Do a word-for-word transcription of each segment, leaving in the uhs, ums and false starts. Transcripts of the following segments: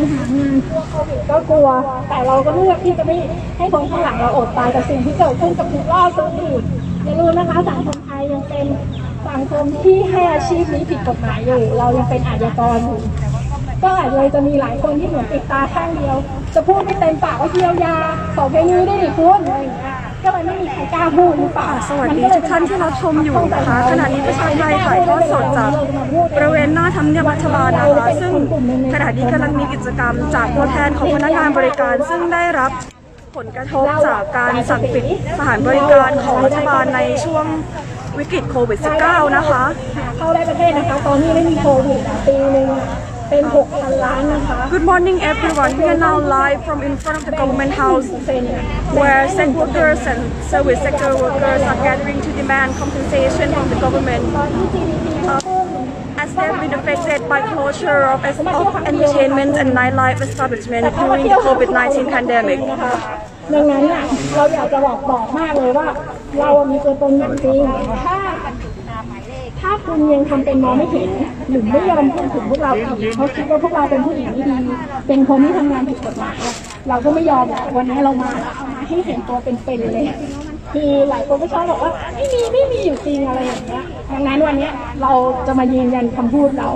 หางานกลัวโควิดก็กลัวแต่เราก็เลือกที่จะไม่ให้คนข้างหลังเราอดตายกับสิ่งที่เกิดขึ้นกับทุกรอบทุกอื่นอย่าลืมนะคะสังคมไทยยังเป็นสังคมที่ให้อาชีพนี้ผิดกฎหมายอยู่เรายังเป็นอาชญากรอยู่ก็อาจเลยจะมีหลายคนที่เหมือนปิดตาข้างเดียวจะพูดไม่เต็มปากว่าเยียวยาขอเพลงนี้ได้ดิคุณอะไรอย่างเงี้ยก็เลยไม่มีใครกล้าพูดหรือเปล่าสวัสดีทุกท่านที่รับชมอยู่นะคะขณะนี้ประชาไทยถ่ายทอดสดจากบริเวณหน้าทำเนียบรัฐบาลนะคะซึ่งขณะนี้กำลังมีกิจกรรมจากตัวแทนของพนักงานบริการซึ่งได้รับผลกระทบจากการสั่งปิดสถานบริการของรัฐบาลในช่วงวิกฤตโควิด สิบเก้า นะคะเข้าได้ประเทศนะคะตอนนี้ไม่มีโควิดปีนึงเป็นหกพันล้านนะคะ Good morning everyone. We are now live from in front of the government house where sex workers and service sector workers are gathering to demand compensation from the government uh, as they have been affected by closure of, of entertainment and nightlife establishment during the COVID nineteen pandemic. ดังนั้นเนี่ยเราอยากจะบอกบอกมากเลยว่าเรามีตัวตนอย่างจริงถ้าถ้าคุณยังทำเป็นมองไม่เห็นหรือไม่ยอมพูดถึงพวกเราอีกเพราะคิดว่าพวกเราเป็นผู้หญิงที่ดีเป็นคนที่ทำงานผิดกฎหมายเราก็ไม่ยอมวันนี้เรามาเอามาให้เห็นตัวเป็นๆเลยคือหลายคนก็ชอบบอกว่าไม่มีไม่มีอยู่จริงอะไรอย่างเงี้ยดังนั้นวันนี้เราจะมายืนยันคำพูดเรา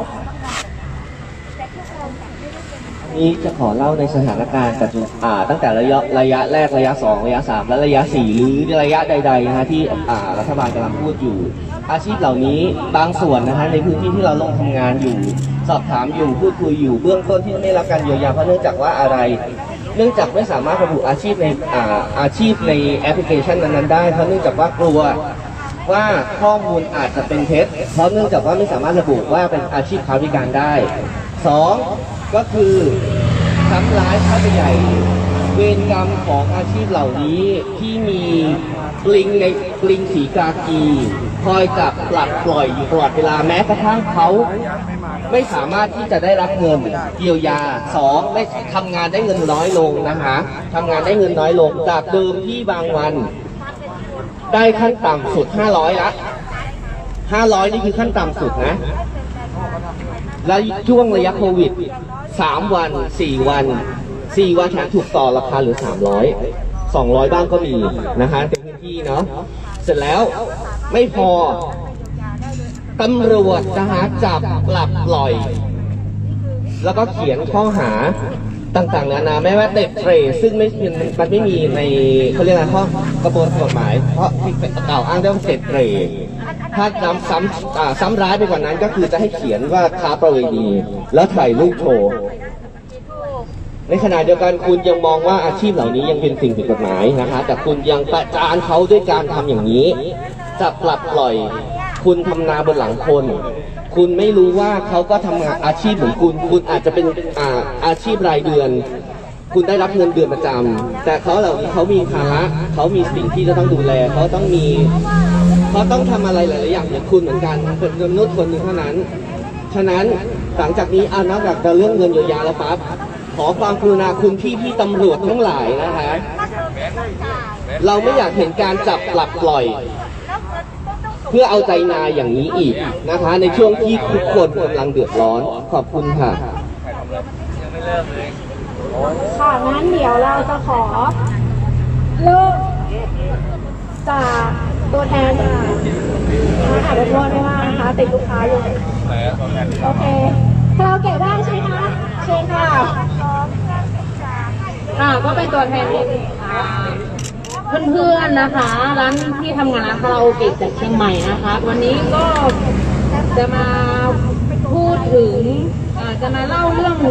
นี้จะขอเล่าในสถานการณ์ปัจจุบันตั้งแต่ระยะระยะแรกระยะสองระยะสามและระยะสี่หรือระยะใดๆนะฮะที่รัฐบาลกำลังพูดอยู่อาชีพเหล่านี้บางส่วนนะฮะในพื้นที่ที่เราลงทำงานอยู่สอบถามอยู่พูดคุยอยู่เบื้องต้นที่ไม่รับการเยียวยาเพราะเนื่องจากว่าอะไรเนื่องจากไม่สามารถระบุอาชีพในอาชีพในแอปพลิเคชันนั้นๆได้เพราะเนื่องจากว่ากลัวว่าข้อมูลอาจจะเป็นเท็จเพราะเนื่องจากว่าไม่สามารถระบุว่าเป็นอาชีพค้าบริการได้สองก็คือทำร้ายเข้าไปใหญ่เวรกรรมของอาชีพเหล่านี้ที่มีปลิงในปลิงสีกากีคอยจับปลัดปล่อยอยู่ตลอดเวลาแม้กระทั่งเขาไม่สามารถที่จะได้รับเงินเยียวยาสองไม่ทำงานได้เงินน้อยลงนะคะทำงานได้เงินน้อยลงจากเดิมที่บางวันได้ขั้นต่ำสุดห้าร้อยละห้าร้อยนี่คือขั้นต่ำสุดนะและช่วงระยะโควิดสามวันสี่วันสี่วันแถมถูกต่อราคาเหลือสามร้อย สองร้อยบ้างก็มีนะคะในพื้นที่เนาะเสร็จแล้วไม่พอตำรวจนะคะจับปรับปล่อยแล้วก็เขียนข้อหาต่างๆนานาแม้ว่าเตะเตะซึ่งไม่มันไม่มีในเขาเรียกอะไรข้อกระบวนการกฎหมายเพราะที่กล่าวอ้างได้ว่าเตะเตะถ้านำซ้ำซ้ำร้ายไปกว่านั้นก็คือจะให้เขียนว่าค้าประเวณีแล้วถ่ายรูปโชว์ในขณะเดียวกันคุณยังมองว่าอาชีพเหล่านี้ยังเป็นสิ่งผิดกฎหมายนะคะแต่คุณยังประจานเขาด้วยการทำอย่างนี้จะปรับปล่อยคุณทำนาบนหลังคนคุณไม่รู้ว่าเขาก็ทำงานอาชีพเหมือนคุณคุณอาจจะเป็นอาอาชีพรายเดือนคุณได้รับเงินเดือนประจำแต่เขาเหล่านี้เขามีภาระเขามีสิ่งที่จะต้องดูแลเขาต้องมีเขาต้องทำอะไรหลายๆอย่างอย่างคุณเหมือนกันเป็นมนุษย์คนหนึ่งเท่านั้นฉะนั้นหลังจากนี้อ่านอกจากเรื่องเงินเยียวยาแล้วปั๊บขอความกรุณาคุณพี่พี่ตำรวจทั้งหลายนะคะเราไม่อยากเห็นการจับปรับปล่อยเพื่อเอาใจนายอย่างนี้อีกนะคะในช่วงที่ทุกคนกำลังเดือดร้อนขอบคุณค่ะค่ะงั้นเดี๋ยวเราจะขอเลิกจากตัวแทนมาอาจจะโทษไม่ว่านะคะติดลูกค้าอยู่โอเคคาราโอเกะได้ใช่ไหมคะเชิญค่ะอ่าก็เป็นตัวแทนเพื่อนๆนะคะร้านที่ทำงานร้านคาราโอเกะจากเชียงใหม่นะคะวันนี้ก็จะมาพูดถึงจะมาเล่าเรื่อง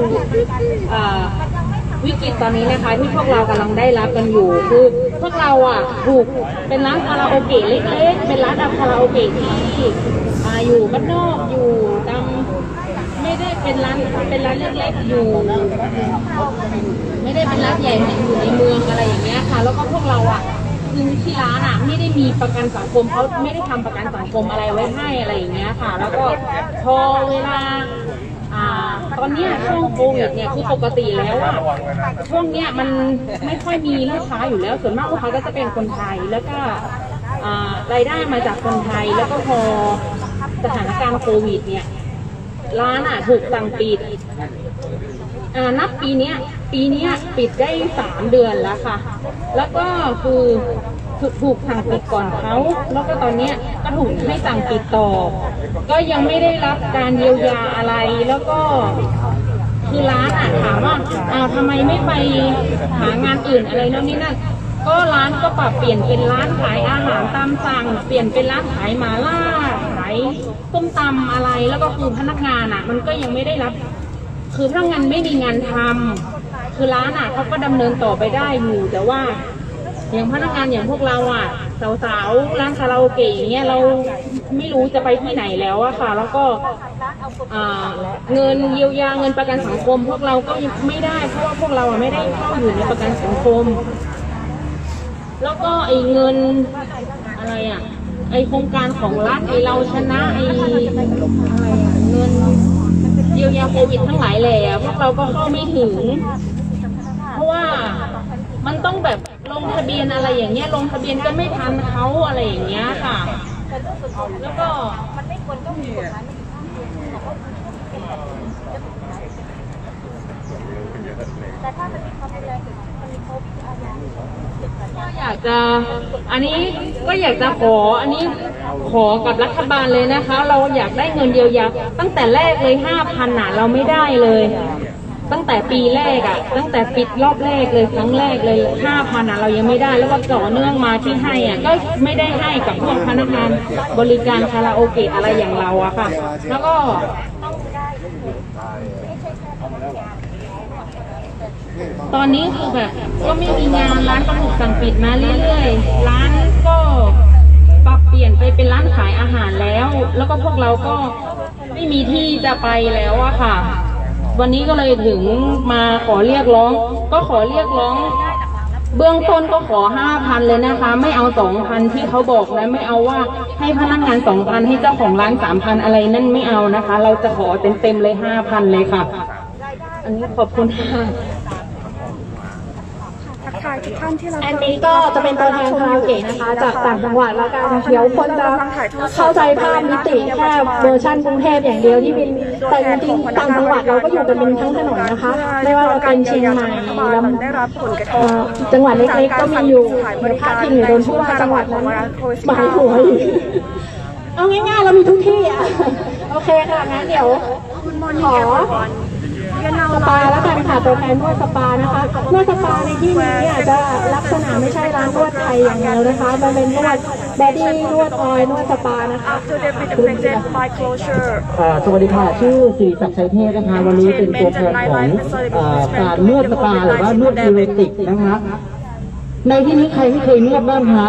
วิกฤตตอนนี้นะคะที่พวกเรากำลังได้รับกันอยู่คือพวกเราอ่ะถูกเป็นร้านคาราโอเกะเล็กๆเป็นร้านคาราโอเกะที่อยู่บ้านนอกอยู่ตามไม่ได้เป็นร้านเป็นร้านเล็กๆอยู่ไม่ได้เป็นร้านใหญ่อยู่ในเมืองอะไรอย่างเงี้ยค่ะแล้วก็พวกเราอ่ะคือที่ร้านอ่ะไม่ได้มีประกันสังคมเขาไม่ได้ทำประกันสังคมอะไรไว้ให้อะไรอย่างเงี้ยค่ะแล้วก็พอเวลาอ่าตอนนี้ช่วงโควิดเนี่ยคือปกติแล้วอ่ะช่วงเนี้ยมันไม่ค่อยมีลูกค้าอยู่แล้วส่วนมากลูกค้าก็จะเป็นคนไทยแล้วก็รายได้มาจากคนไทยแล้วก็พอสถานการณ์โควิดเนี่ยร้านอ่ะถูกสั่งปิดอ่านับปีเนี้ยปีเนี้ยปิดได้สามเดือนแล้วค่ะแล้วก็คือถูกสั่งปิดก่อนเขาแล้วก็ตอนเนี้ยก็ถูกให้สั่งปิดต่อก็ยังไม่ได้รับการเยียวยาอะไรแล้วก็คือร้านอ่ะถามว่าอ้าวทำไมไม่ไปหางานอื่นอะไรโน่นนี่นั่นก็ร้านก็ปรับเปลี่ยนเป็นร้านขายอาหารตามสั่งเปลี่ยนเป็นร้านขายหมาล่าขายส้มตำอะไรแล้วก็คือพนักงานอ่ะมันก็ยังไม่ได้รับคือพนักงานไม่มีงานทำคือร้านอ่ะเขาก็ดำเนินต่อไปได้อยู่แต่ว่าอย่างพนักงานอย่างพวกเราอ่ะสาวๆร้านคาราโอเกะอย่างเงี้ยเราไม่รู้จะไปที่ไหนแล้วอะค่ะแล้วก็เงินเยียวยาเงินประกันสังคมพวกเราก็ไม่ได้เพราะว่าพวกเราอ่ะไม่ได้เข้าอยู่ในประกันสังคมแล้วก็ไอ้เงินอะไรอ่ะไอ้โครงการของรัฐไอ้เราชนะไอ้อะไรอ่ะเงินเยียวยาโควิดทั้งหลายแหล่พวกเราก็เข้าไม่ถึงเพราะว่ามันต้องแบบลงทะเบียนอะไรอย่างเงี้ยลงทะเบียนก็ไม่ทันเขาอะไรอย่างเงี้ยค่ะแล้วก็ก็อยากจะอันนี้ก็อยากจะขออันนี้ขอกับรัฐบาลเลยนะคะเราอยากได้เงินเยียวยาตั้งแต่แรกเลยห้าพันน่ะเราไม่ได้เลยตั้งแต่ปีแรกอ่ะตั้งแต่ปิดรอบแรกเลยครั้งแรกเลยห้าพันอ่ะเรายังไม่ได้แล้วก็ต่อเนื่องมาที่ให้อ่ะก็ไม่ได้ให้กับพวกพนักงานบริการคาราโอเกะอะไรอย่างเราอะค่ะแล้วก็ตอนนี้คือแบบก็ไม่มีงานร้านก็ถูกสั่งปิดมาเรื่อยๆร้านก็ปรับเปลี่ยนไปเป็นร้านขายอาหารแล้วแล้วก็พวกเราก็ไม่มีที่จะไปแล้วอะค่ะวันนี้ก็เลยถึงมาขอเรียกร้องก็ขอเรียกร้องเบื้องต้นก็ขอห้าพันเลยนะคะไม่เอาสองพันที่เขาบอกนะไม่เอาว่าให้พนักงานสองพันให้เจ้าของร้านสามพันอะไรนั่นไม่เอานะคะเราจะขอเต็มเต็มเลยห้าพันเลยค่ะอันนี้ขอบคุณค่ะอันนี้ก็จะเป็นตัวแทนคาราโอเกะนะคะจากต่างจังหวัดแล้วกันเดี๋ยวคนจะเข้าใจภาพมิติแค่เวอร์ชันกรุงเทพอย่างเดียวที่เป็นแต่จริงๆต่างจังหวัดเราก็อยู่กันเป็นทั้งถนนนะคะไม่ว่าจะเป็นเชียงใหม่ลำจังหวัดเล็กๆก็มีอยู่พาดพิงหรือโดนผู้ว่าจังหวัดนั้นหมายหัวเอาง่ายๆเรามีทุกที่อ่ะโอเคค่ะงั้นเดี๋ยวขอสปาแล้วกันค่ะตัวแทนนวดสปานะคะนวดสปาในที่นี้อาจจะลักษณะไม่ใช่ร้านนวดไทยอย่างเดียวนะคะมันเป็นนวดบอดี้นวดออยล์นวดสปานะคะสวัสดีค่ะชื่อสิริศักดิ์ชัยเทพนะคะวันนี้เป็นตัวแทนของการนวดสปาหรือว่านวดอิเรติกนะคะในที่นี้ใครไม่เคยนวดบ้างคะ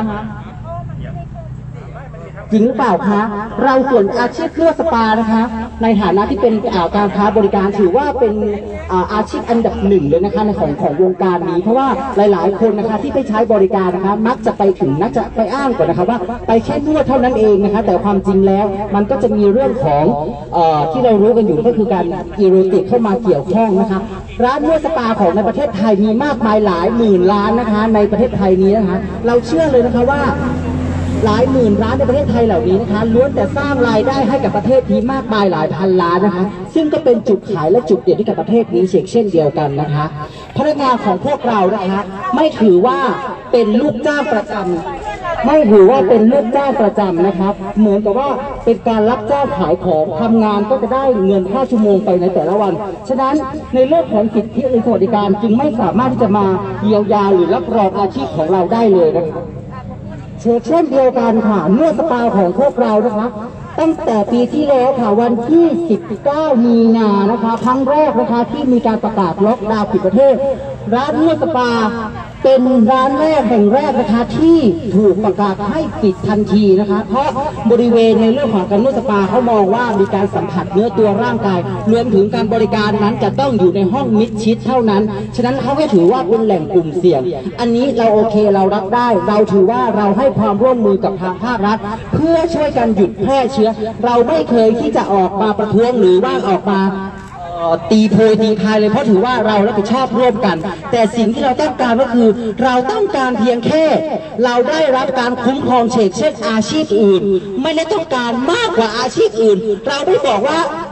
จริงหรือเปล่าคะเราส่วนอาชีพนวดสปานะคะในฐานะที่เป็นการค้าบริการถือว่าเป็นอาชีพอันดับหนึ่งเลยนะคะในของของวงการนี้เพราะว่าหลายๆคนนะคะที่ไปใช้บริการนะคะมักจะไปถึงนักจะไปอ้างก่อนนะคะว่าไปแค่นวดเท่านั้นเองนะคะแต่ความจริงแล้วมันก็จะมีเรื่องของที่เรารู้กันอยู่ก็คือการอีโรติกเข้ามาเกี่ยวข้องนะคะร้านนวดสปาของในประเทศไทยมีมากมายหลายหมื่นร้านนะคะในประเทศไทยนี้นะคะเราเชื่อเลยนะคะว่าหลายหมื่นร้านในประเทศไทยเหล่านี้นะคะล้วนแต่สร้างรายได้ให้กับประเทศนี้มากมายหลายพันล้านนะคะซึ่งก็เป็นจุดขายและจุดเด่นให้กับประเทศนี้เช่นเดียวกันนะคะพนักงานของพวกเรานะคะไม่ถือว่าเป็นลูกจ้างประจำไม่ถือว่าเป็นลูกจ้างประจำนะครับเหมือนกับว่าเป็นการรับจ้างขายของทำงานก็จะได้เงินค่าชั่วโมงไปในแต่ละวันฉะนั้นในเรื่องของสิทธิและสวัสดิการจึงไม่สามารถที่จะมาเยียวยาหรือรับรองอาชีพของเราได้เลยนะคะเช่นเดียวกันค่ะนวดสปาของพวกเรานะคะตั้งแต่ปีที่แล้วค่ะวันที่สิบเก้ามีนานะคะครั้งแรกนะคะที่มีการประกาศล็อกดาวน์ปิดประเทศร้านนวดสปาเป็นร้านแรกแห่งแรกนะคะที่ถูกประกาศให้ปิดทันทีนะคะเพราะบริเวณในเรื่องของการนวดสปาเขามองว่ามีการสัมผัสเนื้อตัวร่างกายรวมถึงการบริการนั้นจะต้องอยู่ในห้องมิดชิดเท่านั้นฉะนั้นเขาไม่ถือว่าเป็นแหล่งกลุ่มเสี่ยงอันนี้เราโอเคเรารับได้เราถือว่าเราให้ความร่วมมือกับทางภาครัฐเพื่อช่วยกันหยุดแพร่เชื้อเราไม่เคยที่จะออกมาประท้วงหรือว่าออกมาตีโพยตีพายเลยเพราะถือว่าเรารับผิดชอบร่วมกันแต่สิ่งที่เราต้องการก็คือเราต้องการเพียงแค่เราได้รับการคุ้มครองเช่นอาชีพอื่นไม่ได้ต้องการมากกว่าอาชีพอื่นเราไม่บอกว่า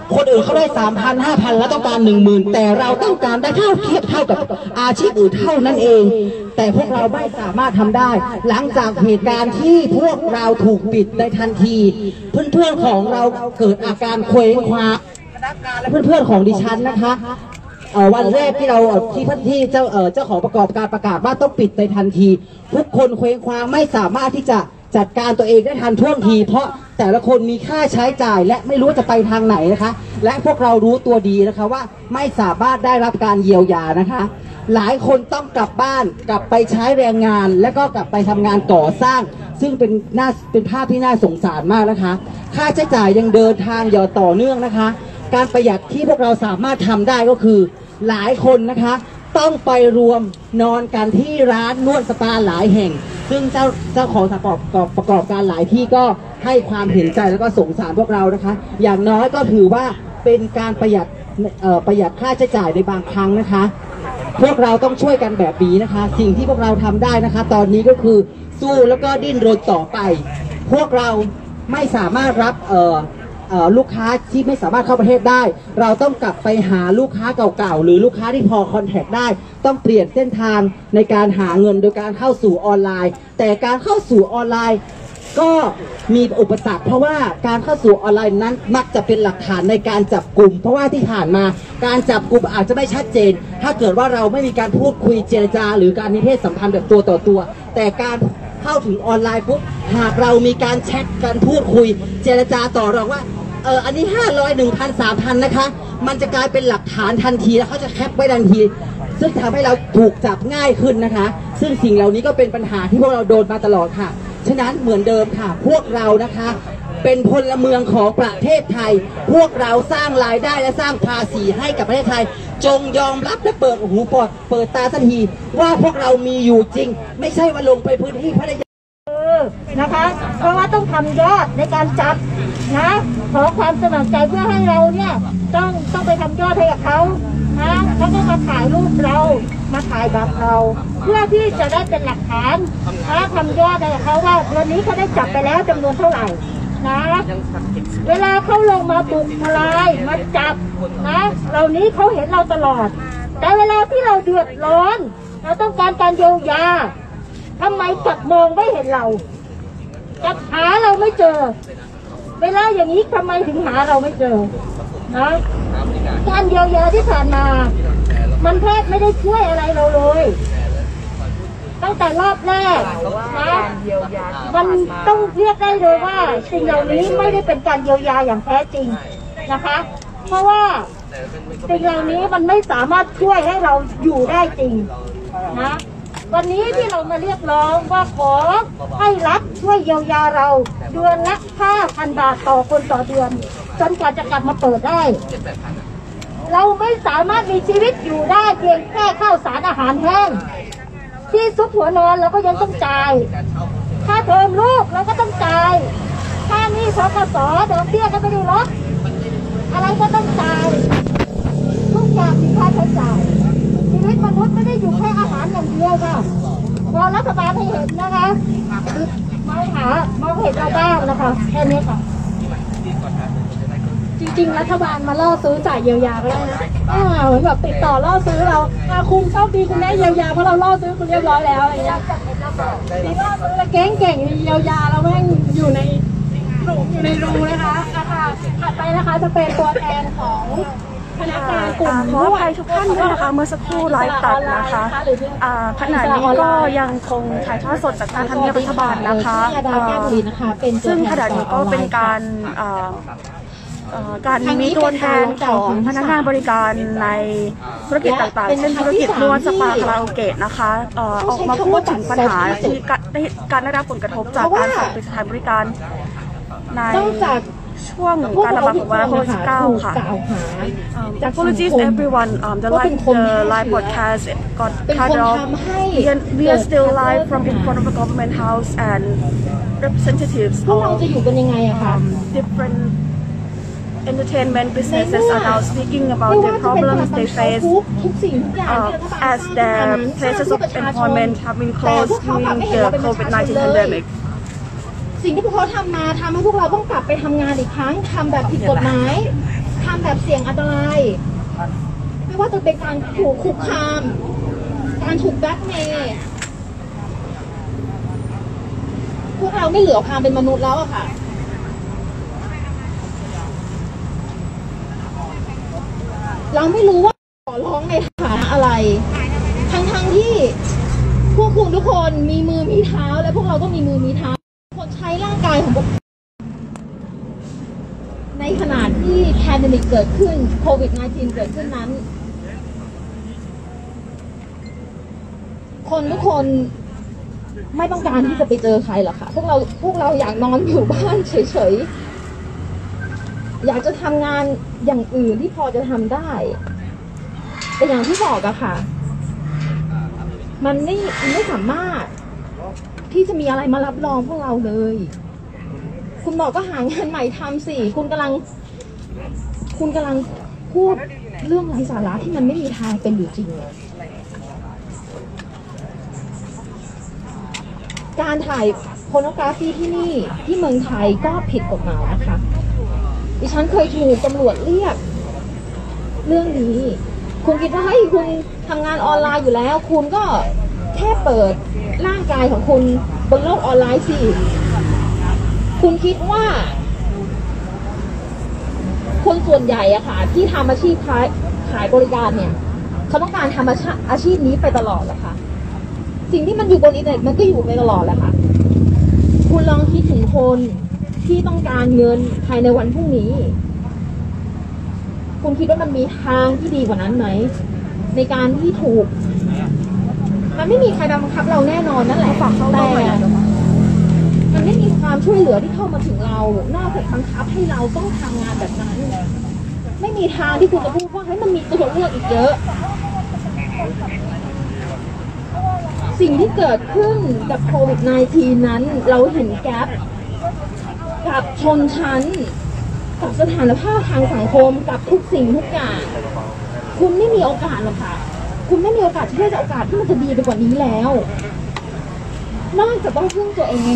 คนอื่นเขาได้สามพันห้าพันแล้วต้องการหนึ่งหมื่นแต่เราต้องการได้เท่าเทียบเท่ากับอาชีพอื่นเท่านั้นเอง แต่พวกเราไม่สามารถทำได้ หลังจากเหตุการณ์ที่พวกเราถูกปิดในทันที เพื่อนๆของเราเกิดอาการเคว้งคว้างและเพื่อนๆของดิฉันนะคะวันแรกที่เราที่ที่เจ้าเจ้าของประกอบการประกาศว่าต้องปิดในทันที ทุกคนเคว้งคว้างไม่สามารถที่จะจัดการตัวเองได้ทันท่วงที เพราะแต่ละคนมีค่าใช้จ่ายและไม่รู้จะไปทางไหนนะคะและพวกเรารู้ตัวดีนะคะว่าไม่สามารถได้รับการเยียวยานะคะหลายคนต้องกลับบ้านกลับไปใช้แรงงานและก็กลับไปทำงานก่อสร้างซึ่งเป็นน่าเป็นภาพที่น่าสงสารมากนะคะค่าใช้จ่ายยังเดินทางอย่างต่อเนื่องนะคะการประหยัดที่พวกเราสามารถทำได้ก็คือหลายคนนะคะต้องไปรวมนอนกันที่ร้านนวดสปาหลายแห่งซึ่งเจ้าเจ้าของประกอบประกอบการหลายที่ก็ให้ความเห็นใจแล้วก็สงสารพวกเรานะคะอย่างน้อยก็ถือว่าเป็นการประหยัดประหยัดค่าใช้จ่ายในบางครั้งนะคะพวกเราต้องช่วยกันแบบนี้นะคะสิ่งที่พวกเราทำได้นะคะตอนนี้ก็คือสู้แล้วก็ดิ้นรนต่อไปพวกเราไม่สามารถรับเอ่อลูกค้าที่ไม่สามารถเข้าประเทศได้เราต้องกลับไปหาลูกค้าเก่าๆหรือลูกค้าที่พอคอนแทคได้ต้องเปลี่ยนเส้นทางในการหาเงินโดยการเข้าสู่ออนไลน์แต่การเข้าสู่ออนไลน์ก็มีอุปสรรคเพราะว่าการเข้าสู่ออนไลน์นั้นมักจะเป็นหลักฐานในการจับกลุ่มเพราะว่าที่ผ่านมาการจับกลุ่มอาจจะไม่ชัดเจนถ้าเกิดว่าเราไม่มีการพูดคุยเจรจาหรือการมีเพศสัมพันธ์แบบตัวต่อตัวแต่การเข้าถึงออนไลน์ปุ๊บหากเรามีการแชทกันพูดคุยเจรจาต่อรองว่าเอออันนี้ห้าร้อย หนึ่งพัน สามพันนะคะมันจะกลายเป็นหลักฐานทันทีแล้วเขาจะแคปไว้ทันทีซึ่งทำให้เราถูกจับง่ายขึ้นนะคะซึ่งสิ่งเหล่านี้ก็เป็นปัญหาที่พวกเราโดนมาตลอดค่ะฉะนั้นเหมือนเดิมค่ะพวกเรานะคะเป็นพลเมืองของประเทศไทยพวกเราสร้างรายได้และสร้างภาษีให้กับประเทศไทยจงยอมรับและเปิดหูเปิดเปิดตาสักทีว่าพวกเรามีอยู่จริงไม่ใช่ว่าลงไปพื้นที่พัทยานะคะเพราะว่าต้องทำยอดในการจับนะขอความสมัครใจเพื่อให้เราเนี่ยต้องต้องไปทำยอดให้กับเขานะเขาก็มาถ่ายรูปเรามาถ่ายแบบเราเพื่อที่จะได้เป็นหลักฐานนะทำยอดให้เขาว่าวันนี้เขาได้จับไปแล้วจำนวนเท่าไหร่นะเวลาเขาลงมาบุกทลายมาจับนะเหล่านี้เขาเห็นเราตลอดแต่เวลาที่เราเดือดร้อนเราต้องการการเยียวยาทำไมจับมองไม่เห็นเราจับหาเราไม่เจอเวลาอย่างนี้ทำไมถึงหาเราไม่เจอนะการเยียวยาที่ผ่านมามันแทบไม่ได้ช่วยอะไรเราเลยตั้งแต่รอบแรกนะมันต้องเรียกได้เลยว่าสิ่งเหล่านี้ไม่ได้เป็นการเยียวยาอย่างแท้จริงนะคะเพราะว่าสิ่งเหล่านี้มันไม่สามารถช่วยให้เราอยู่ได้จริงนะวันนี้ที่เรามาเรียกร้องว่าขอให้รัฐช่วยเยียวยาเราเดือนละ ห้าพัน บาทต่อคนต่อเดือนจนกว่าจะกลับมาเปิดได้เราไม่สามารถมีชีวิตอยู่ได้เพียงแค่ข้าวสารอาหารแห้งที่ซุปหัวนอนเราก็ยังต้องจ่ายค่าเทอมลูกเราก็ต้องจ่ายค่าหนี้ ธกส.ดอกเบี้ยก็ไม่ได้ลดอะไรก็ต้องจ่ายทุกอย่างมีค่าใช้จ่ายชีวิตมนุษย์ไม่ได้อยู่แค่อาหารอย่างเดียวค่ะพอรัฐบาลให้เห็นนะคะมองหามองเห็นเราบ้างนะคะแค่นี้ค่ะจริงๆรัฐบาลมาล่อซื้อจ่ายเยียวยาก็ได้นะอ่าเหมือนแบบติดต่อล่อซื้อเราอาคุณโชคดีคุณได้เยียวยาเพราะเราล่อซื้อคุณเรียบร้อยแล้วอะไรเงี้ยติดล่อซื้อแล้วเก่งเก่งเยียวยาเราแม่งอยู่ในรูอยู่ในรูนะคะนะคะถัดไปนะคะจะเป็นตัวแทนของคณะกรรมการกลุ่มขออภัยทุกท่านด้วยนะคะเมื่อสักครู่ไลฟ์ตัดนะคะขณะนี้ก็ยังคงถ่ายทอดสดจากทางทำเนียบรัฐบาลนะคะซึ่งขณะนี้ก็เป็นการการมีตัวแทนของพนักงานบริการในธุรกิจต่างๆเช่นธุรกิจนวดสปาคาราโอเกะนะคะออกมาพูดถึงปัญหาที่การได้รับผลกระทบจากการสั่งปิดสถานบริการในช่วงการระบาดของไวรัสโควิด สิบเก้า ค่ะ Apologies everyone um, the live the live broadcast got cut off we are still live from in front of the government house and representatives of um, different entertainment businesses are now speaking about the problems they face uh, as their places of employment have been closed during the COVID nineteen pandemic สิ่งที่พวกเขาทำมาทำให้พวกเราต้องกลับไปทำงานอีกครั้งทำแบบผิดกฎหมายทำแบบเสี่ยงอันตรายไม่ว่าจะเป็นการถูกคุกคามการถูกแบล็กเมย์พวกเราไม่เหลือความเป็นมนุษย์แล้วอะค่ะเราไม่รู้ว่าขอร้องในฐานะอะไรทั้งทั้งที่พวกคุณทุกคนมีมือมีเท้าและพวกเราก็มีมือมีเท้าคนใช้ร่างกายของพวกในขณะที่แพนเดมิกเกิดขึ้นโควิด สิบเก้า เกิดขึ้นนั้นคนทุกคนไม่ต้องการที่จะไปเจอใครหรอกค่ะพวกเราพวกเราอยากนอนอยู่บ้านเฉยๆอยากจะทำงานอย่างอื่นที่พอจะทำได้แต่อย่างที่บอกอะค่ะมันไม่ไม่สามารถที่จะมีอะไรมารับรองพวกเราเลยคุณบอกก็หางานใหม่ทำสิคุณกำลังคุณกำลังพูดเรื่องไร้สาระที่มันไม่มีทางเป็นอยู่จริงการถ่ายโพร์โนกราฟีที่นี่ที่เมืองไทยก็ผิดกฎหมายนะคะดิฉันเคยถูกตำรวจเรียกเรื่องนี้คุณคิดว่าให้คุณทำงานออนไลน์อยู่แล้วคุณก็แค่เปิดร่างกายของคุณบนโลกออนไลน์สิคุณคิดว่าคนส่วนใหญ่อะค่ะที่ทำอาชีพขายขายบริการเนี่ยเขาต้องการทำอาชีพนี้ไปตลอดเหรอคะสิ่งที่มันอยู่บนอินเทอร์เน็ตมันก็อยู่ไปตลอดแหละค่ะคุณลองคิดถึงคนที่ต้องการเงินภายในวันพรุ่งนี้คุณคิดว่ามันมีทางที่ดีกว่านั้นไหมในการที่ถูกมันไม่มีใครบังคับเราแน่นอนนั่นแหละแต่มันไม่มีความช่วยเหลือที่เข้ามาถึงเรานอกจากบังคับให้เราต้องทำงานแบบนั้นไม่มีทางที่คุณจะพูดว่าให้มันมีตัวเลือกอีกเยอะสิ่งที่เกิดขึ้นกับโควิด สิบเก้า นั้นเราเห็นแกปกับชนชั้นกับสถานภาพทางสังคมกับทุกสิ่งทุกอย่างคุณไม่มีโอกาสหรอกค่ะคุณไม่มีโอกาสที่จะโอกาสที่มันจะดีไปกว่านี้แล้วนอกจากต้องพึ่งตัวเอง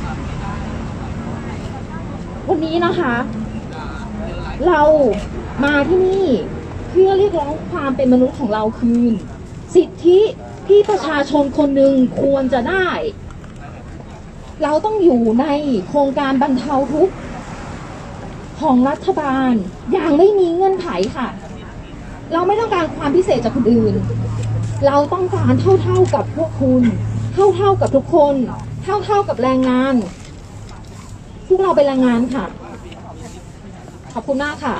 วันนี้นะคะเรามาที่นี่เพื่อเรียกร้องความเป็นมนุษย์ของเราคืนสิทธิที่ประชาชนคนหนึ่งควรจะได้เราต้องอยู่ในโครงการบรรเทาทุกข์ของรัฐบาลอย่างไม่มีเงื่อนไขค่ะเราไม่ต้องการความพิเศษจากคนอื่นเราต้องการเท่าๆกับพวกคุณเท่าๆกับทุกคนเท่าๆกับแรงงานพวกเราเป็นแรงงานค่ะขอบคุณมากค่ะ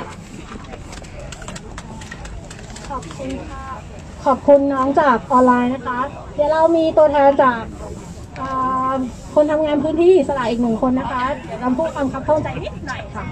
ขอบคุณค่ะขอบคุณน้องจากออนไลน์นะคะเดี๋ยวเรามีตัวแทนจากคนทำงานพื้นที่สลายอีกหนึ่งคนนะคะเดี๋ยวเราพูดความคับเข้าใจนิดหน่อยค่ะ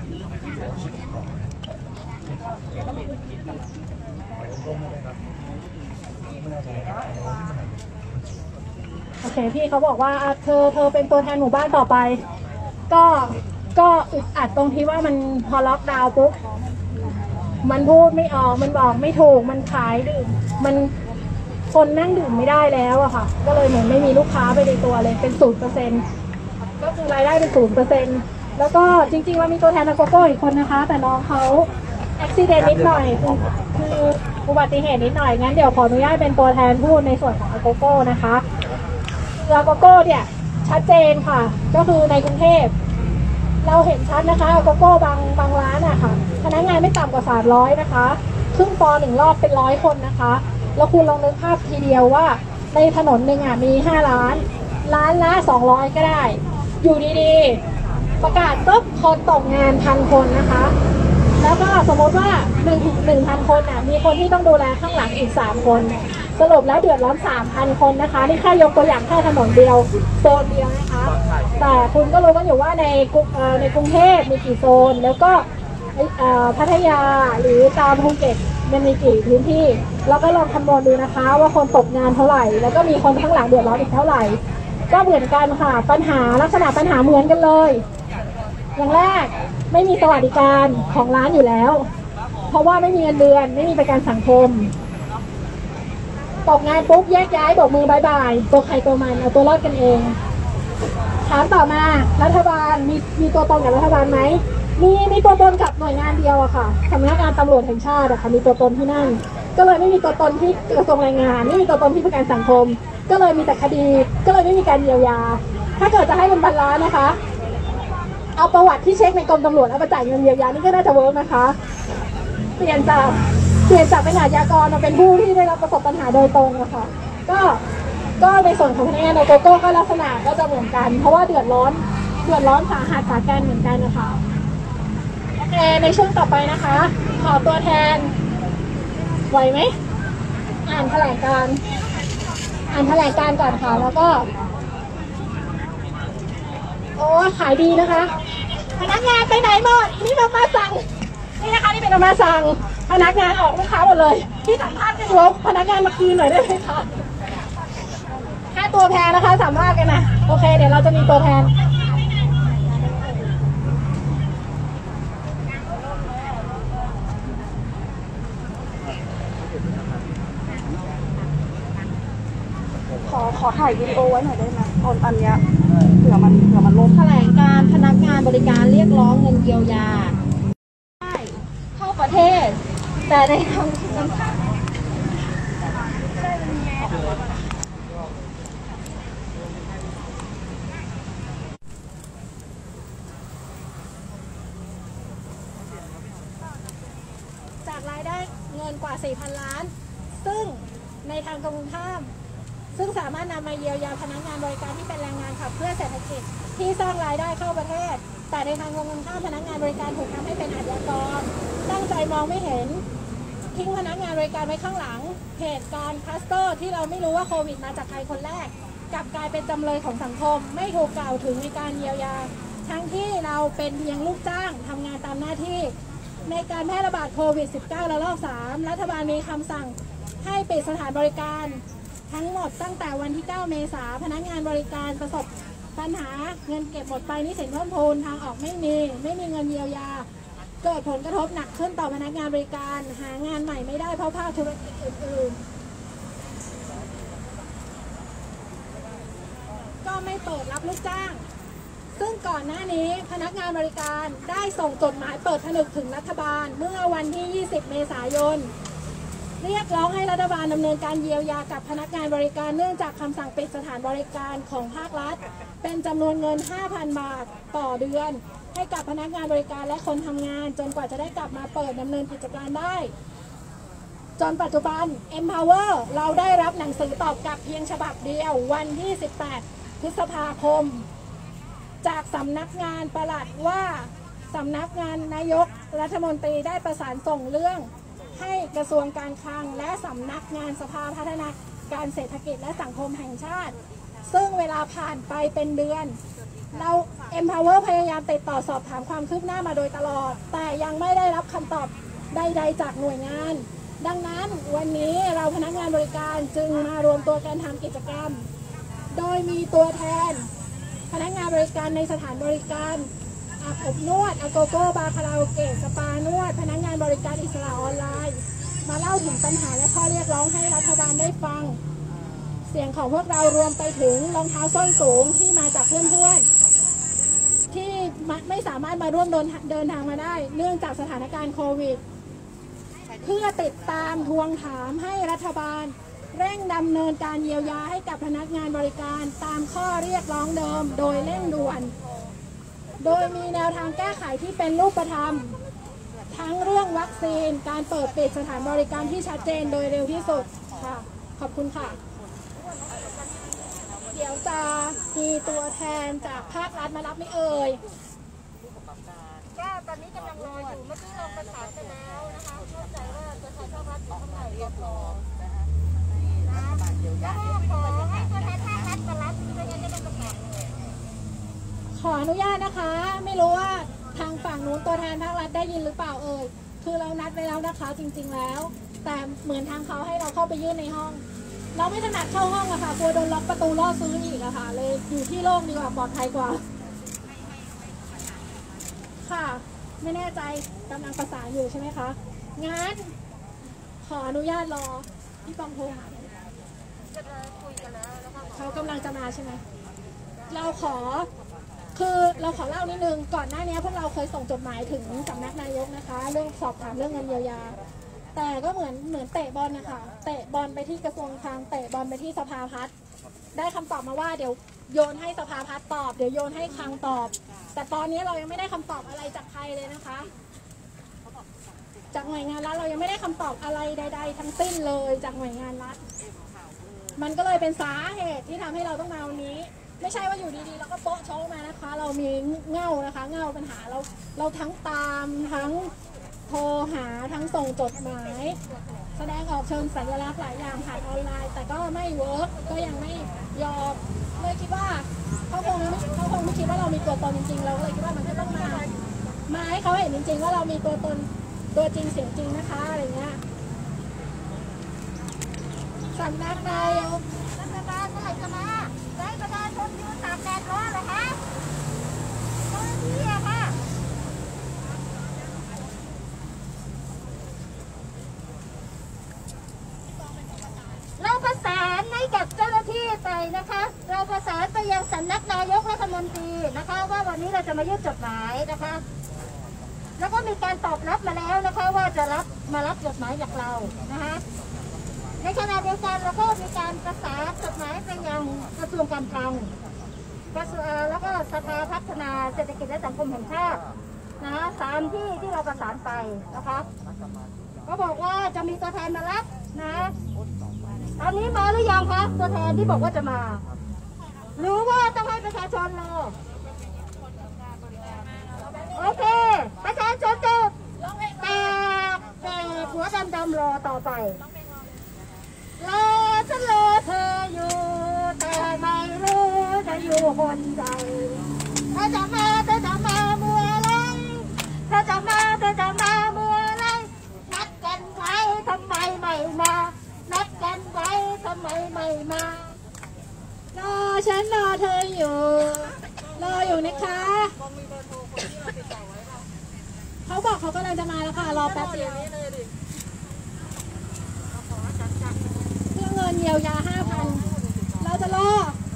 โอเคพี่เขาบอกว่าเธอเธอเป็นตัวแทนหมู่บ้านต่อไปก็ก็อึดอัดตรงที่ว่ามันพอล็อกดาวน์ปุ๊บมันพูดไม่ออกมันบอกไม่ถูกมันขายดื่มมันคนนั่งดื่มไม่ได้แล้วอะค่ะก็เลยเหมือนไม่มีลูกค้าไปในตัวเลยเป็นศูนย์เปอร์เซ็นต์ก็คือรายได้เป็นศูนย์เปอร์เซ็นต์แล้วก็จริงๆว่ามีตัวแทนโกโก้อีกคนนะคะแต่น้องเขาอุบิเหตุนิดหน่อยคืออุบัติเหตุนิดหน่อยงั้นเดี๋ยวขออนุญาตเป็นตัวแทนพูดในส่วนของโกโก้นะคะโกโก้เนี่ยชัดเจนค่ะก็คือในกรุงเทพเราเห็นชัดนะคะโกโก้บางบางร้านอะค่ะพนักงานไม่ต่ำกว่าสามร้อยนะคะครึ่งปอหนึ่งรอบเป็นร้อยคนนะคะแล้วคุณลองนึกภาพทีเดียวว่าในถนนหนึ่งอ่ะมีห้าร้านร้านละสองร้อยก็ได้อยู่ดีๆประกาศปุ๊บคนตกงานพันคนนะคะแล้วก็สมมติว่าหนึ่งหนึ่งพันคนอ่ะมีคนที่ต้องดูแลข้างหลังอีกสามคนสรุปแล้วเดือดร้อนสามพันคนนะคะนี่แค่ยกตัวอย่างแค่ถนนเดียวโซนเดียวนะคะแต่คุณก็รู้กันอยู่ว่าในกรุงในกรุงเทพมีกี่โซนแล้วก็พัทยาหรือตามภูเก็ตมันมีกี่พื้นที่เราก็ลองคำนวณดูนะคะว่าคนตกงานเท่าไหร่แล้วก็มีคนข้างหลังเดือดร้อนอีกเท่าไหร่ก็เหมือนกันค่ะปัญหาลักษณะปัญหาเหมือนกันเลยอย่างแรกไม่มีสวัสดิการของร้านอยู่แล้วเพราะว่าไม่มีเงินเดือนไม่มีประกันสังคมตกงานปุ๊บแยกย้ายบอกมือบายบายตัวใครตัวมันเอาตัวรอดกันเองถามต่อมารัฐบาลมีมีตัวตนกับรัฐบาลไหมมีมีตัวตนกับหน่วยงานเดียวอะค่ะสำนักงานตำรวจแห่งชาติอะค่ะมีตัวตนที่นั่นก็เลยไม่มีตัวตนที่กระทรวงแรงงานไม่มีตัวตนที่ประกันสังคมก็เลยมีแต่คดีก็เลยไม่มีการเยียวยาถ้าเกิดจะให้มันบรรลัยนะคะเอาประวัติที่เช็คในกรมตำรวจแล้วมาจ่ายเงินเยียวยานี่ก็น่าจะเวิร์กนะคะเปลี่ยนจากเปลี่ยนจากเป็นอาชญากรมาเป็นผู้ที่ได้รับประสบปัญหาโดยตรงอะค่ะก็ก็ในส่วนของพนักงานโกโก้ก็ลักษณะก็จะเหมือนกันเพราะว่าเดือดร้อนเดือดร้อนสาหัสสาการเหมือนกันนะคะโอเคในช่วงต่อไปนะคะขอตัวแทนไหวไหมอ่านแถลงการอ่านแถลงการก่อนค่ะแล้วก็โอ้ขายดีนะคะพนักงานไปไหนหมดนี่เรามาสั่งนี่นะคะนี่เป็นเรามาสั่งพนักงานออกลูกค้าหมดเลยที่สัมภาษณ์กันลบพนักงานมาคืนหน่อยได้ไหมคะแค่ตัวแทนนะคะสัมภาษณ์กันนะโอเคเดี๋ยวเราจะมีตัวแทนขอขอถ่ายวิดีโอไว้หน่อยได้ไหมตอนอันเนี้ยเผื่อมันเผื่อมันล้มแถลงการพนักงานบริการเรียกร้องเงินเยียวยาได้เข้าประเทศแต่ในทางการจากรายได้เงินกว่า สี่พัน ล้านซึ่งในทางตรงข้ามซึ่งสามารถนำมาเยียวยาพนักงานบริการที่เป็นแรงงานขับเคลื่อนเศรษฐกิจที่สร้างรายได้เข้าประเทศแต่ในทางตรงข้ามพนักงานบริการถูกทำให้เป็นอาชญากรตั้งใจมองไม่เห็นทิ้งพนักงานบริการไว้ข้างหลังเหตุการณ์คลัสเตอร์ที่เราไม่รู้ว่าโควิดมาจากใครคนแรกกลับกลายเป็นจำเลยของสังคมไม่ถูกกล่าวถึงในการเยียวยาทั้งที่เราเป็นเพียงลูกจ้างทำงานตามหน้าที่ในการแพร่ระบาดโควิด สิบเก้า ระลอก สาม รัฐบาลมีคำสั่งให้ปิดสถานบริการทั้งหมดตั้งแต่วันที่ เก้า เมษายนพนักงานบริการประสบปัญหาเงินเก็บหมดไปหนี้สินเพิ่มพูนทางออกไม่มีไม่มีเงินเยียวยาเกิดผลกระทบหนักขึ้นต่อพนักงานบริการหางานใหม่ไม่ได้เพราะภาคธุรกิจอื่นๆก็ไม่เปิดรับลูกจ้างซึ่งก่อนหน้านี้พนักงานบริการได้ส่งจดหมายเปิดผนึกถึงรัฐบาลเมื่อวันที่ ยี่สิบ เมษายนเรียกร้องให้รัฐบาลดำเนินการเยียวยากับพนักงานบริการเนื่องจากคำสั่งปิดสถานบริการของภาครัฐเป็นจำนวนเงิน ห้าพัน บาทต่อเดือนให้กับพนักงานบริการและคนทำงานจนกว่าจะได้กลับมาเปิดดำเนินกิจการได้จนปัจจุบัน Empower เราได้รับหนังสือตอบกลับเพียงฉบับเดียววันที่ สิบแปด พฤษภาคมจากสำนักงานปลัดว่าสำนักงานนายกรัฐมนตรีได้ประสานส่งเรื่องให้กระทรวงการคลังและสำนักงานสภาพัฒนาการเศรษฐกิจและสังคมแห่งชาติซึ่งเวลาผ่านไปเป็นเดือนเรา Empower พยายามติดต่อสอบถามความคืบหน้ามาโดยตลอดแต่ยังไม่ได้รับคำตอบใดๆจากหน่วยงานดังนั้นวันนี้เราพนักงานบริการจึงมารวมตัวกันทำกิจกรรมโดยมีตัวแทนพนักงานบริการในสถานบริการอาบอบนวดอโกโก้บาร์คาราโอเกะสปานวดพนักงานบริการอิสระออนไลน์มาเล่าถึงปัญหาและข้อเรียกร้องให้รัฐบาลได้ฟังเสียงของพวกเรารวมไปถึงรองเท้าส้นสูงที่มาจากเพื่อนๆที่ไม่สามารถมาร่วมเดินเดินทางมาได้เนื่องจากสถานการณ์โควิดเพื่อติดตามทวงถามให้รัฐบาลเร่งดำเนินการเยียวยาให้กับพนักงานบริการตามข้อเรียกร้องเดิมโดยเร่งด่วนโดยมีแนวทางแก้ไขที่เป็นรูปธรรมทั้งเรื่องวัคซีนการเปิดปิดสถานบริการที่ชัดเจนโดยเร็วที่สุดค่ะขอบคุณค่ะเดี๋ยวจะมีตัวแทนจากภาครัฐมารับไม่เอ่ยก็ตอนนี้กำลังรออยู่เมื่อกี้เราประสานไปแล้วนะคะเข้าใจว่าจะใช้ภาครัฐอยู่ข้างในก็รอนะคะแล้วก็ขอให้ตัวแทนภาครัฐมารับไม่งั้นจะเป็นปัญหาขออนุญาตนะคะไม่รู้ว่าทางฝั่งนู้นตัวแทนภาครัฐได้ยินหรือเปล่าเอ่ยคือเรานัดไปแล้วนะคะจริงๆแล้วแต่เหมือนทางเขาให้เราเข้าไปยื่นในห้องเราไม่ถนัดเข้าห้องอะค่ะกลัวโดนล็อกประตูล่อซื้ออีกอะค่ะเลยอยู่ที่โล่งดีกว่าปลอดภัยกว่าค่ะไม่แน่ใจกำลังประสานอยู่ใช่ไหมคะงั้นขออนุญาตรอพี่ปองโทรหาเขากำลังจะมาใช่ไหมเราขอคือเราขอเล่านิดนึงก่อนหน้านี้พวกเราเคยส่งจดหมายถึงสำนักนายกนะคะ เรื่องสอบถามเรื่องเงินเยียวยาแต่ก็เหมือนเหมือนเตะบอลนะคะเตะบอลไปที่กระทรวงคลังเตะบอลไปที่สภาพัฒน์ได้คำตอบมาว่าเดี๋ยวโยนให้สภาพัฒน์ตอบเดี๋ยวโยนให้คลังตอบ แต่ตอนนี้เรายังไม่ได้คำตอบอะไรจากใครเลยนะคะจากหน่วยงานรัฐเรายังไม่ได้คำตอบอะไรใดๆทั้งสิ้นเลยจากหน่วยงานรัฐมันก็เลยเป็นสาเหตุที่ทำให้เราต้องมาวันนี้ไม่ใช่ว่าอยู่ดีๆเราก็โป๊ะโชว์มานะคะเรามีเง่านะคะเง่าปัญหาเราเราทั้งตามทั้งโทรหาทั้งส่งจดหมายแสดงออกเชิงสัญลักษณ์หลายอย่างผ่านออนไลน์แต่ก็ไม่เวิร์กก็ยังไม่ยอมเลยคิดว่าเขาคงไม่เขาคงไม่คิดว่าเรามีตัวตนจริงๆเราเลยคิดว่ามันก็ต้องมามาให้เขาเห็นจริงๆว่าเรามีตัวตนตัวจริงเสียงจริงนะคะอะไรเงี้ยสำนักนายกรัฐบาลเมื่อไหร่จะมาได้ประชาชนยืนตากแดดร้อนเหรอคะเจ้าหน้าที่อะค่ะเราประสานให้กับเจ้าหน้าที่ไปนะคะเราประสานไปยังสำนักนายกรัฐมนตรีนะคะว่าวันนี้เราจะมายื่นจดหมายนะคะแล้วก็มีการตอบรับมาแล้วนะคะว่าจะรับมารับจดหมายจากเรานะคะในขณะเดียวกันเราก็มีการประสานจดหมายไปยังกระทรวงการคลังกระทรวงแล้วก็สภาพัฒนาเศรษฐกิจและสังคมแห่งชาตินะสามที่ที่เราประสานไปนะคะก็บอกว่าจะมีตัวแทนมารับนะตอนนี้มาหรือยังคะตัวแทนที่บอกว่าจะมาหรือว่าต้องให้ประชาชนรอโอเคประชาชนจะแต่แต่หัวดำๆรอต่อไปรอฉันรอเธออยู่แต่ไม่รู้จะอยู่คนใดเธอจะมาเธอจะมาเมื่อไรเธอจะมาเธอจะมาเมื่อไรนัดกันไว้ทำไมไม่มานัดกันไว้ทำไมไม่มารอฉันรอเธออยู่รออยู่นะคะเขาบอกเขากำลังจะมาแล้วค่ะรอแป๊บเดียวเพื่อเงินเยียวยาห้าพันเราจะรอ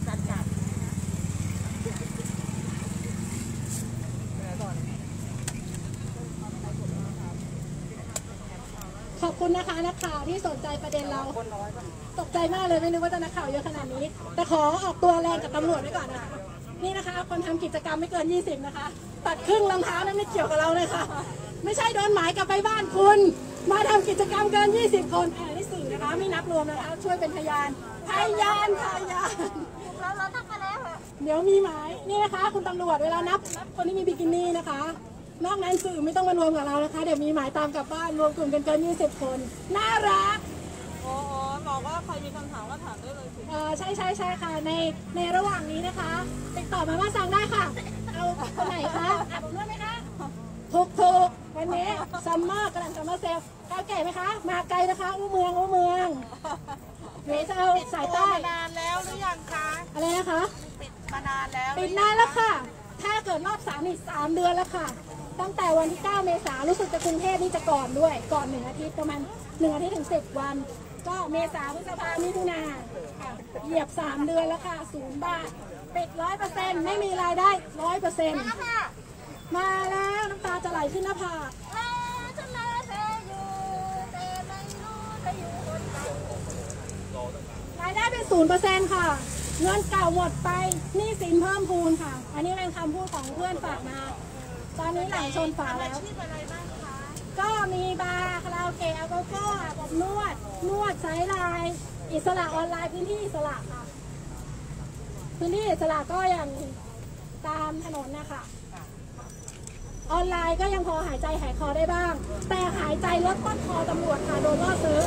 ขอบคุณนะคะนักข่าวที่สนใจประเด็นเราตกใจมากเลยไม่นึกว่าจะนักข่าวเยอะขนาดนี้แต่ขอออกตัวแรงกับตำรวจไว้ก่อนนะคะนี่นะคะคนทำกิจกรรมไม่เกินยี่สิบนะคะตัดครึ่งรองเท้านั้นไม่เกี่ยวกับเราเลยค่ะไม่ใช่โดนหมายกลับไปบ้านคุณมาทำกิจกรรมเกินยี่สิบคนแอบได้สื่อนะคะไม่นับรวมนะคะช่วยเป็นพยานพยานพยานเราเรานับมาแล้วเดี๋ยวมีหมายนี่นะคะคุณตำรวจเวลานับคนที่มีบิกินี่นะคะนอกนั้นสื่อไม่ต้องมารวมกับเรานะคะเดี๋ยวมีหมายตามกลับบ้านรวมกลุ่มกันเกินยี่สิบคนน่ารักโอ้โหบอกว่าใครมีคำถามก็ถามได้เลยสิเออใช่ใช่ใช่ค่ะในในระหว่างนี้นะคะติดต่อมาว่าสั่งได้ค่ะเอาคนไหนคะอาบน้ำไหมคะถูกถูกวันนี้ซัมเมอร์กำลังซัมเมอร์เซลข้าวแก่ไหมคะมาไกลนะคะอู้เมืองอู้เมืองเดี๋ยวจะเอาสายใต้นานแล้วหรือยังคะอะไรนะคะปิดมานานแล้วปิดนานแล้วค่ะถ้าเกิดรอบสามอีกสามเดือนแล้วค่ะตั้งแต่วันที่เก้าเมษายนรู้สึกจะกรุงเทพนี่จะก่อนด้วยก่อนหนึ่งอาทิตย์ประมาณหนึ่งอาทิตย์ถึงสิบวันก็เมษาพฤษภามิถุนาเหยียบสามเดือนแล้วค่ะศูนย์บาทปิดร้อยเปอร์เซ็นต์ไม่มีรายได้ร้อยเปอร์เซ็นต์มาแล้วน้ำตาจะไหลขึ้นหน้าผากฉันรอเธออยู่แต่ไม่รู้เธออยู่คนไหนรายได้เป็นศูนย์เปอร์เซ็นต์ค่ะเงินเก่าหมดไปหนี้สินเพิ่มพูนค่ะอันนี้เป็นคำพูดของเพื่อนฝากมาตอนนี้หลังชนฝาแล้วก็มีบาร์คาราโอเกะแอลกอฮอล์อาบอบนวดนวดไซส์ไลน์อิสระออนไลน์พื้นที่อิสระค่ะพื้นที่อิสระก็ยังตามถนนนะคะออนไลน์ก็ยังพอหายใจหายคอได้บ้างแต่หายใจลดต้นคอตำรวจค่ะโดนล่อซื้อ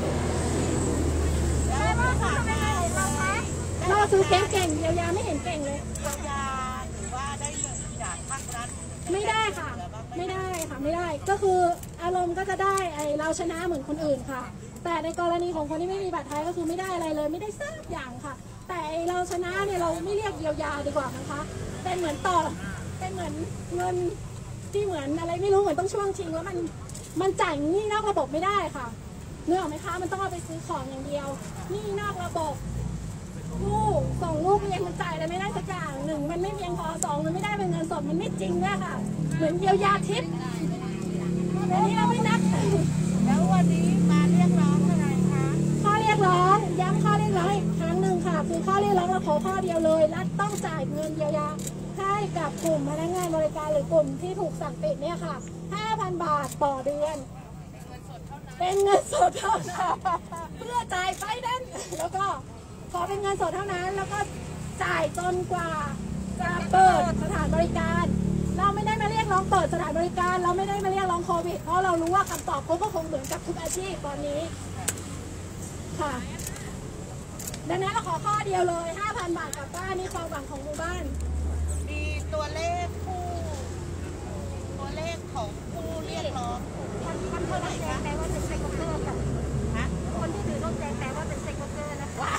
ล่อซื้อเก่งๆเยียวยาไม่เห็นเก่งเลยเยียวยาหรือว่าได้เงินจากภาครัฐไม่ได้ค่ะไม่ได้ค่ะไม่ได้ก็คืออารมณ์ก็จะได้ไอเราชนะเหมือนคนอื่นค่ะแต่ในกรณีของคนที่ไม่มีบัตรไทยก็คือไม่ได้อะไรเลยไม่ได้สักอย่างค่ะแต่เราชนะเนี่ยเราไม่เรียกเยียวยาดีกว่านะคะเป็นเหมือนต่อเป็นเหมือนเงินที่เหมือนอะไรไม่รู้เหมือนต้องช่วงชิงแล้วมันมันจ่ายหนี้นอกระบบไม่ได้ค่ะเนื้อไหมคะมันต้องเอาไปซื้อของอย่างเดียวหนี้นอกระบบลูกส่งลูกเรียนมันจ่ายอะไรไม่ได้สักอย่างหนึ่งมันไม่เพียงพอสองมันไม่ได้เป็นเงินสดมันไม่จริงด้วยค่ะเหมือนเยียวยาทิพย์อันนี้เราไม่นับแล้ววันนี้มาเรียกร้องอะไรคะข้อเรียกร้องย้ำข้อเรียกร้องอีกครั้งหนึ่งค่ะคือข้อเรียกร้องเราขอข้อเดียวเลยรัฐต้องจ่ายเงินเยียวยาให้กับกลุ่มพนักงานบริการหรือกลุ่มที่ถูกสั่งปิดเนี่ยค่ะ ห้าพัน บาทต่อเดือนเป็นเงินสดเท่านั้นเพื่อจ่ายไฟแนนซ์แล้วก็ขอเป็นเงินสดเท่านั้นแล้วก็จ่ายจนกว่าจะเปิดสถานบริการเราไม่ได้มาเรียกร้องเปิดสถานบริการเราไม่ได้มาเรียกร้องโควิดเพราะเรารู้ว่าคำตอบเขาก็คงเหมือนกับทุกอาชีพตอนนี้ค่ะดังนั้นเราขอข้อเดียวเลย ห้าพัน บาทกลับบ้านนี่ความหวังของหมู่บ้านมีตัวเลขผู้ตัวเลขของผู้เรียกร้องท่านท่านเท่าไหร่คะแปลว่าเป็นเซ็กเกอร์ค่ะฮะคนที่ถือต้องแจ้งแปลว่าเป็นเซ็กเกอร์นะคะ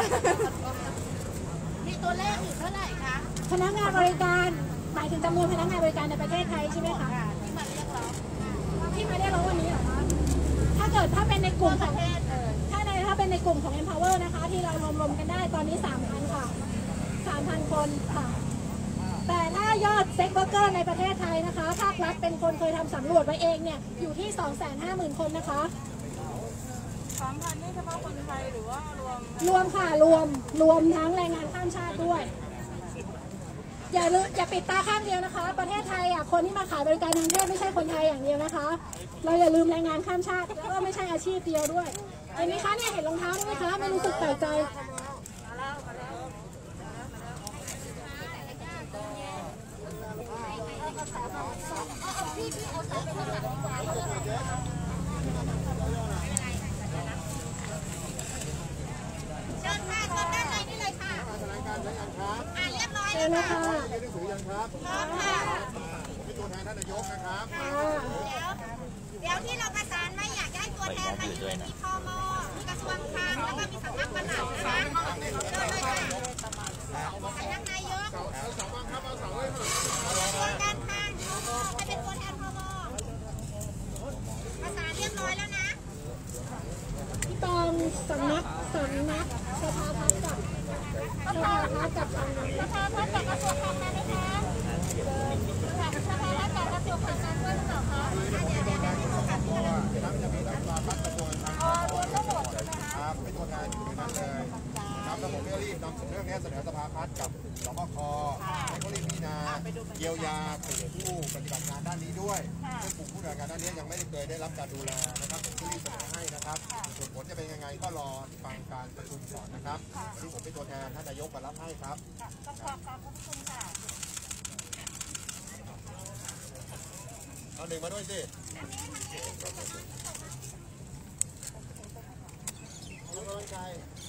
มีตัวเลขอยู่เท่าไหร่คะพนักงานบริการหมายถึงจำนวนพนักงานบริการในประเทศไทยใช่ไหมคะที่มาเรียกร้องที่มาเรียกร้องวันนี้เหรอคะถ้าเกิดถ้าเป็นในกลุ่มของถ้าในถ้าเป็นในกลุ่มของ Empower นะคะที่เรารวมๆกันได้ตอนนี้ สามพัน ค่ะ สามพัน คนค่ะแต่ถ้ายอดเซ็กเวอร์เกอร์ในประเทศไทยนะคะภาครัฐเป็นคนเคยทำสำรวจไว้เองเนี่ยอยู่ที่ สองแสนห้าหมื่น คนนะคะสามพัน นี่เฉพาะคนไทยหรือว่ารวมรวมค่ะรวมรวมทั้งแรงงานข้ามชาติด้วยอย่าลืมอย่าปิดตาข้างเดียวนะคะประเทศไทยอ่ะคนที่มาขายบริการทางเพศไม่ใช่คนไทยอย่างเดียวนะคะเราอย่าลืมแรงงานข้ามชาติแล้วก็ไม่ใช่อาชีพเดียวด้วยเห็นไหมคะเนี่ยเห็นรองเท้าไหมคะไม่รู้สึกแปลกใจเชิญค่ะเชิญด้านในนี่เลยค่ะอ่าเรียบร้อยแล้วค่ะยืนหนังสือยังครับพร้อมค่ะผมเป็นตัวแทนท่านนายกนะครับเดี๋ยวเดี๋ยวที่เราประสานมาอยากได้ตัวแทนมาอยู่ที่พมมีกระทรวงคลังแล้วก็มีสำนักปลัดนะคะเชิญเลยค่ะสำนักนายกเอาเสาบ้างครับเอาเสาเลยค่ะส่วนการคลังให้เป็นตัวแทนพมประสานเรียบร้อยแล้วนะพี่ตองสำนักสำนักสภาพัฒน์กับสภาพัฒน์กับสภาพัฒน์กับกระทรวงคลังมาไหมคะสภาพัฒน์กับกระทรวงคลังมาด้วยหรือเปล่าคะเดี๋ยวเดี๋ยวเดี๋ยวที่เขาขัดที่ว่าทั้งจะมีทั้งสภาพัฒน์กระทรวงคลังอ๋อรวมทั้งหมดใช่ไหมคะครับเป็นตัวแทนอยู่ในนั้นเลยครับแล้วผมก็รีบนำเรื่องนี้เสนอสภาพัฒน์กับสบคให้เขารีบพิจารณาเยียวยาผู้ปฏิบัติงานด้านนี้ด้วยซึ่งกลุ่มผู้ปฏิบัติงานด้านนี้ยังไม่เคยได้รับการดูแลนะครับผมก็รีบเสนอให้นะครับส่วนผลจะเป็นยังไงก็รอฟังการประชุมก่อนนะครับวันนี้ผมเป็นตัวแทนท่านนายกมารับให้ครับขอบคุณค่ะเอาหนึ่งมาด้วยสิน้องกำลังใจ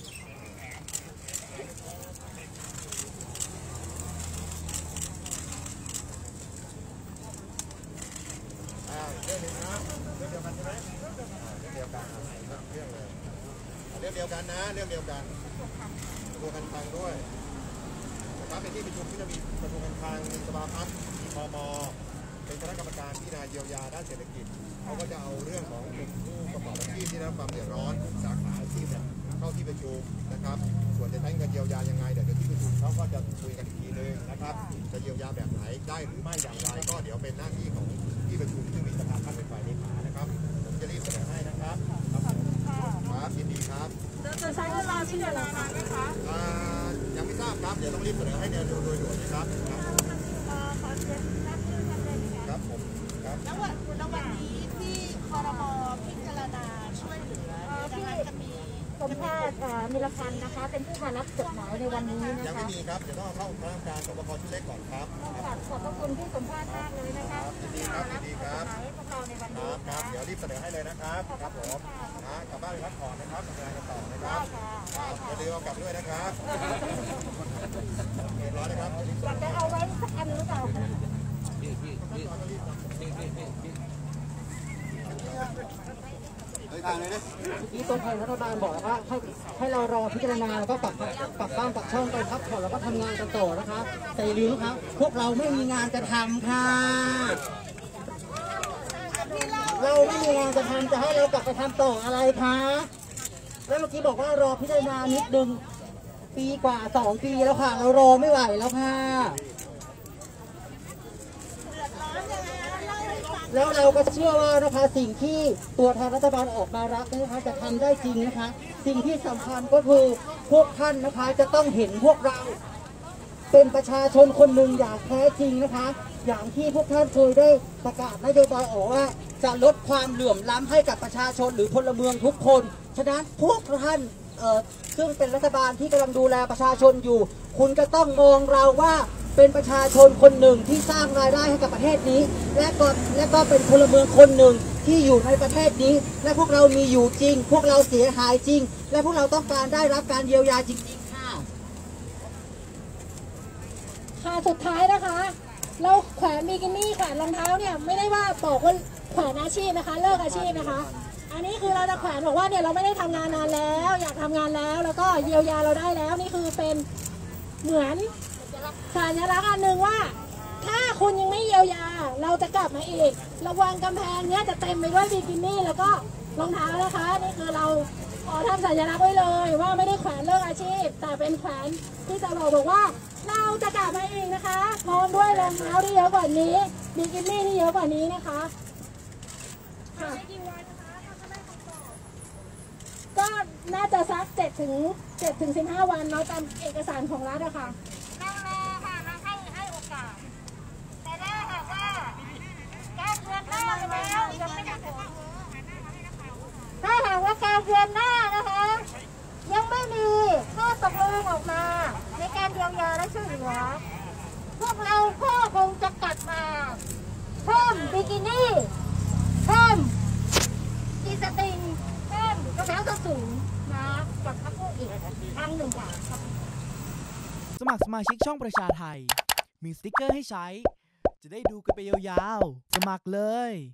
อ่าเรื่องหนึ่งนะเรื่องเดียวกันใช่ไหมเรื่องเดียวกันเรื่องเลยเรื่องเดียวกันนะเรื่องเดียวกันกระทรวงการคลังด้วยนะครับเป็นที่ประชุมที่จะมีกระทรวงการคลังสภาพัฒน์พมเป็นคณะกรรมการพิจารณาเยียวยาด้านเศรษฐกิจเขาก็จะเอาเรื่องของกลุ่มผู้ประกอบอาชีพที่ได้รับความเดือดร้อนสาขาอาชีพเนี่ยเข้าที่ประชุมนะครับส่วนจะใช้เงินเยียวยายังไงเดี๋ยวที่ประชุมเขาก็จะคุยกันอีกทีนึงนะครับจะเยียวยาแบบไหนได้หรือไม่อย่างไรก็เดี๋ยวเป็นหน้าที่ของที่ประชุมซึ่งมีสภาพัฒน์เป็นฝ่ายเลขานะครับผมจะรีบเสนอให้นะครับครับยินดีครับจะใช้เวลาที่เวลานานไหมคะยังไม่ทราบครับเดี๋ยวต้องรีบเสนอให้เดินโดยด่วนนะครับครับผมครับแล้ววันแล้ววันนี้ที่ครม.พิจารณาช่วยเหลือนะคะจะมีสมภาษณ์มิรพันธ์นะคะเป็นผู้มารับจดหมายในวันนี้นะคะยังไม่มีครับเดี๋ยวต้องเข้าคณะกรรมการสบคชุดเล็กก่อนครับขอบพระคุณที่สมภาษณ์มากเลยนะคะยินดีครับยินดีครับครับครับเดี๋ยวรีบเสนอให้เลยนะครับครับผมนะกลับบ้านไปพักผ่อนนะครับทำงานกันต่อนะครับอย่าลืมเอากลับด้วยนะครับเรียบร้อยนะครับอยากจะเอาไว้สักอันหรือเปล่าที่ตัวแทนรัฐบาลบอกว่าให้ให้เรารอพิจารณาแล้วก็กลับกลับบ้านกลับช่องไปพักผ่อนแล้วก็ทำงานกันต่อนะคะแต่อย่าลืมนะครับพวกเราไม่มีงานจะทำค่ะเราไม่มีงานจะทำจะให้เรากลับไปทำต่ออะไรคะแล้วเมื่อกี้บอกว่ารอพิจารณานิดนึงปีกว่าสองปีแล้วค่ะ เรารอไม่ไหวแล้วค่ะ แล้วเราก็เชื่อว่านะคะสิ่งที่ตัวแทนรัฐบาลออกมารับนะคะจะทำได้จริงนะคะ สิ่งที่สำคัญก็คือพวกท่านนะคะจะต้องเห็นพวกเรา เป็นประชาชนคนหนึ่งอย่างแท้จริงนะคะ อย่างที่พวกท่านเคยได้ประกาศนโยบายออกว่าจะลดความเหลื่อมล้ำให้กับประชาชนหรือพลเมืองทุกคนฉะนั้นพวกท่านเอ่อซึ่งเป็นรัฐบาลที่กำลังดูแลประชาชนอยู่ คุณก็ต้องมองเราว่าเป็นประชาชนคนหนึ่งที่สร้างรายได้ให้กับประเทศนี้ และก็และก็เป็นพลเมืองคนหนึ่งที่อยู่ในประเทศนี้ และพวกเรามีอยู่จริง พวกเราเสียหายจริง และพวกเราต้องการได้รับการเยียวยาจริงๆค่ะค่ะสุดท้ายนะคะ เราแขวนบิกินี่แขวนรองเท้าเนี่ยไม่ได้ว่าบอกว่าแขวนอาชีพนะคะ เลิกอาชีพนะคะ อันนี้คือเราจะแขวนบอกว่าเนี่ยเราไม่ได้ทำงานนานแล้ว อยากทำงานแล้วแล้วก็เยียวยาเราได้แล้วนี่คือเป็นเหมือนสัญลักษณ์อันหนึ่งว่า ถ้าคุณยังไม่เยียวยาเราจะกลับมาอีกระวังกำแพงเนี้ยจะเต็มไปด้วยบิกินี่แล้วก็รองเท้านะคะนี่คือเราขอทำสัญลักษณ์ไว้เลยว่าไม่ได้แขวนเลิกอาชีพ แต่เป็นแขวนที่จะบอกบอกว่าเราจะกลับมาอีกนะคะพร้อมด้วยรองเท้าที่เยอะกว่านี้บิกินี่ที่เยอะกว่านี้นะคะค่ะก็น่าจะสักเจ็ดถึงเจ็ดถึงสิบห้าวันเนาะตามเอกสารของรัฐอะค่ะนั่งรอค่ะเราให้ให้โอกาส แต่ถ้าหากว่าการเดือนหน้าแล้วยังไม่ได้ผลถ้าหากว่าการเดือนหน้านะคะ ยังไม่มีข้อตกลงออกมาในการเยียวยาและช่วยเหลือพวกเราก็คงจะกลับมาเพิ่มบิกินี่เพิ่มกีสติงเพิ่มรองเท้าส้นสูงนะกับพรรคพวกอีกครั้งหนึ่งค่ะสมัครสมาชิกช่องประชาไทย มีสติ๊กเกอร์ให้ใช้ จะได้ดูกันไปยาวๆ สมัครเลย